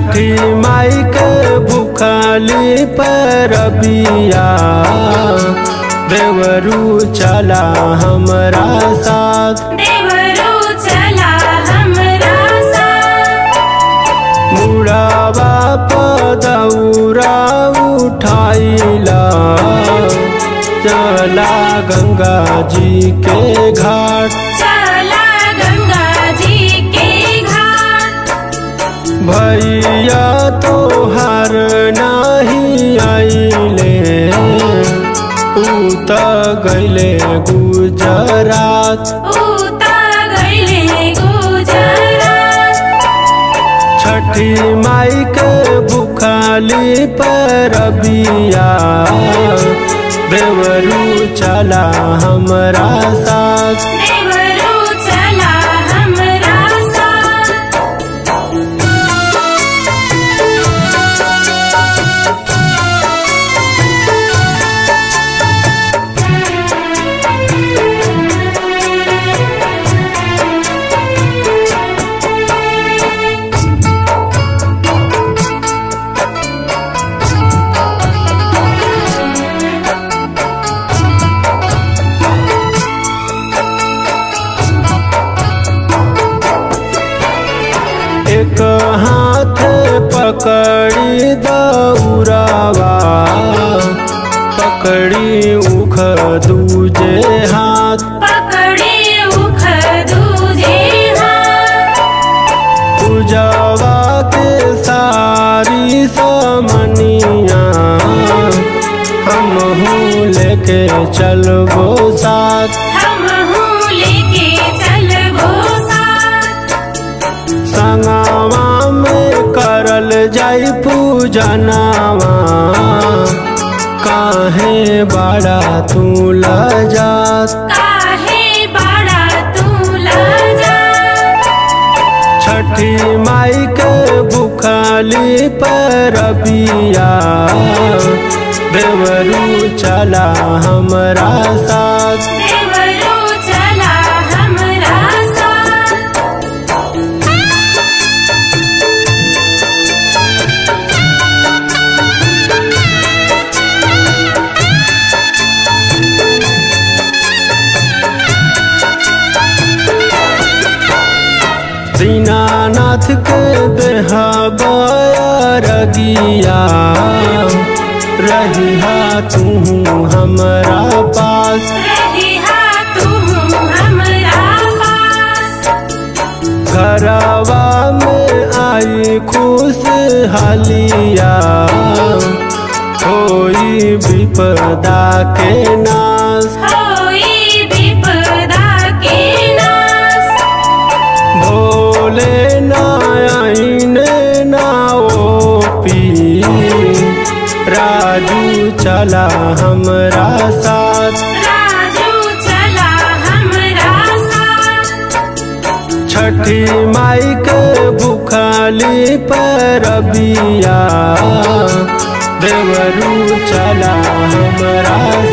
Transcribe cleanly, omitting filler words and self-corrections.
छठी माई के भूखली परबिया देवरू चला हमरा साथ। देवरू चला हमरा साथ। मुड़ावा पदौरा उठाइला चला गंगा जी के घाट। चला गंगा जी के घाट। भैया तोहार नहीं आइले उत गइले गुजरात। उता गइले गुजरात। छठी माई के भूखली परबिया देवरू चला हमरा साथ। देवरू चला हमरा साथ। एक हाथ पकड़ी दौरावा पकड़ी उख दूजे हाथ। पकड़ी उख दूजे हाथ। पूजावा के सारी समनिया हमहू लेके चलबो साथ। हमहू लेके चलबो साथ। संगवा में करल जाई पूजनावा काहे बड़ा तू लजात। काहे बड़ा तू लजात। छठी माई के भूखली परबिया देवरू चला हमरा साथ। देवरू चला हमरा साथ। दीनानाथ के देहबया रगिया रहिहा तू हमरा पास। रहिहा तू हमरा पास। घरवा में आई खुशहालिया होई विपदा के नाश। होई विपदा के नाश। भोले नायने नाओपी राजू चला हमरा साथ। राजू चला हमरा साथ। छठी माई के भूखली परबिया देवरू चला हमरा